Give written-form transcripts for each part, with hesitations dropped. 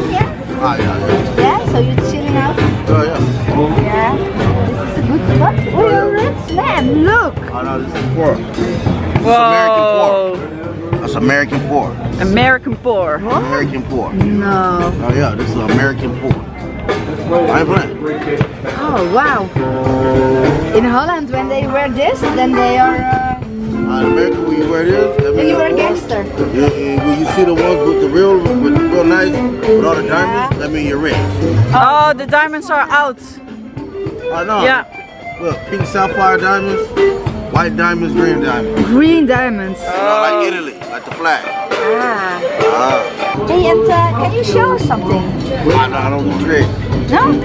here? Ah, yeah. Yeah, so you're chilling out? Oh, yeah. Yeah. This is a good spot. Oh, you're a rich man. Look. Oh, no, this is pork. Whoa. That's American pork. American pork. What? American pork. No. Oh, yeah, this is American pork. I ain't playing. Oh, wow. In Holland, when they wear this, then they are... In America, when you wear this, that then means you are a you're gangster. when you see the ones with the real nice, with all the diamonds, that means you're rich. Oh, the diamonds are out. I know. Yeah. Look, pink sapphire diamonds, white diamonds, green diamonds. Green diamonds. Like Italy, like the flag. Ah. Hey, and can you show us something? I don't do tricks. No?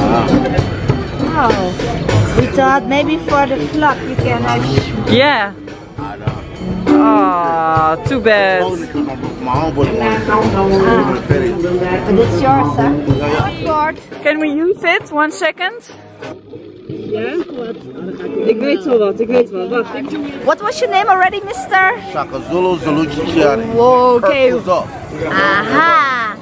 Oh. We thought maybe for the vlog you can Yeah. I know. Oh, too bad. My own boy. But it's yours, huh? Board. Can we use it? 1 second. Ja, wat? Ik weet zo wat, ik weet wat. Wacht. What was your name already, mister? Shaka Zulu, Zulu Chichiani. Whoa, okay. Purple's up. Aha.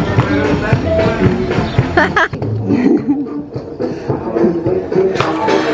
Nice.